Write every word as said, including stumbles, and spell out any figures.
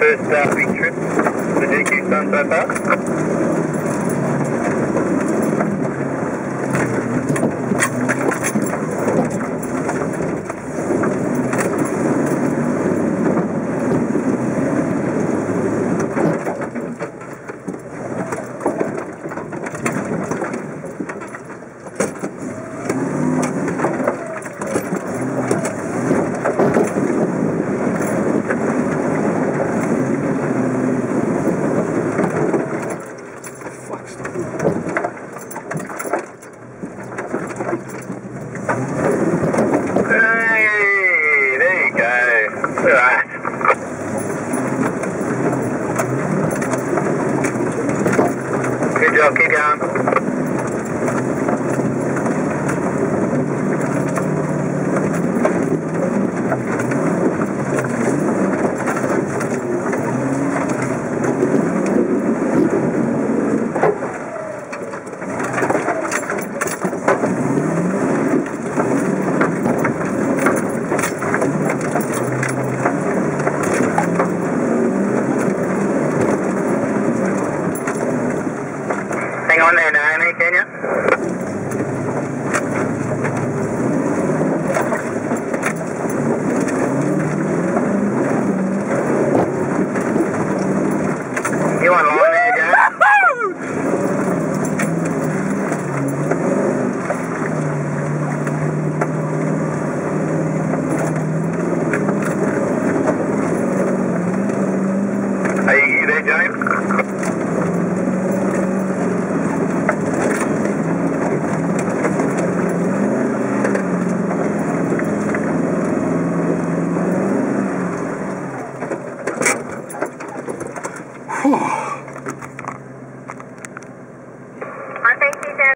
first uh, big trip for the G Q Sun so far? Good job, keep going. Hang on there, Naomi, can you? You on line there, Jack? Are you there, James?